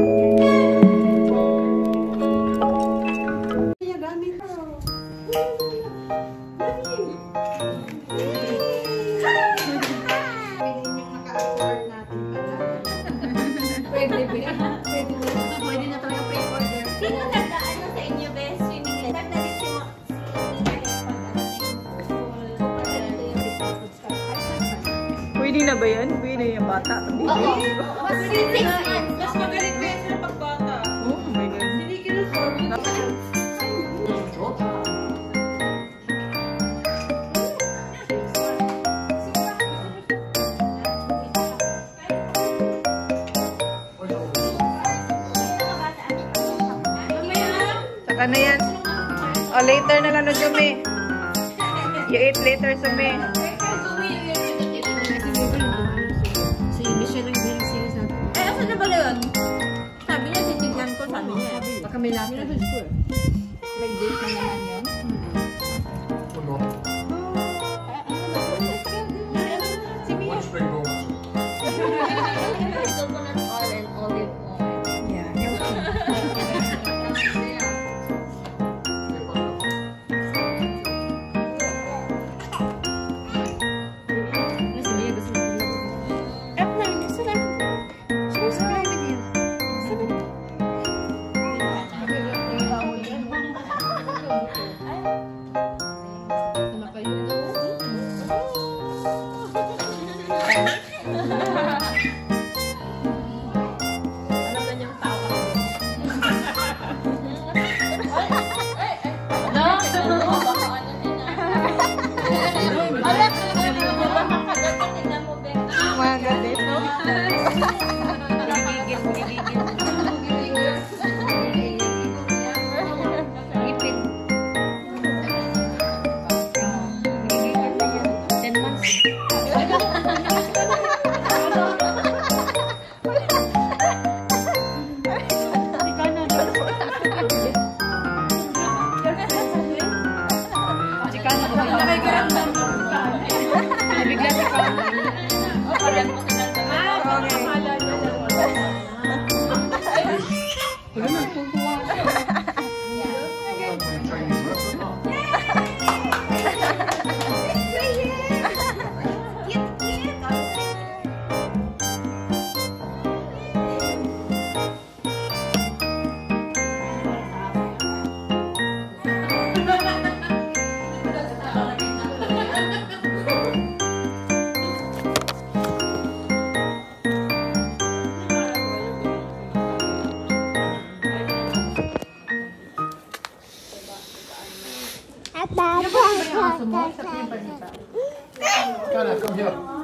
Pwede na talaga pre-order. Sino nag-ano sa inyo, best swimming lesson? Pwede na ba yan? Pwede yung bata. Oo. Mas 6 months. Mas magaling pa yan sila pagbata. Oh my God. Hindi kinusor. Saka na yan. Oh, later na lang na Sumi. You eat later, Sumi. Si Michelle ang bilang siya sa akin. Eh, asa na ba yun? Sabi niya, titignan ko, sabi niya. Baka may lahat na school. Like date na naman yun. Coconut oil and olive oil. Yeah, healthy. Come here.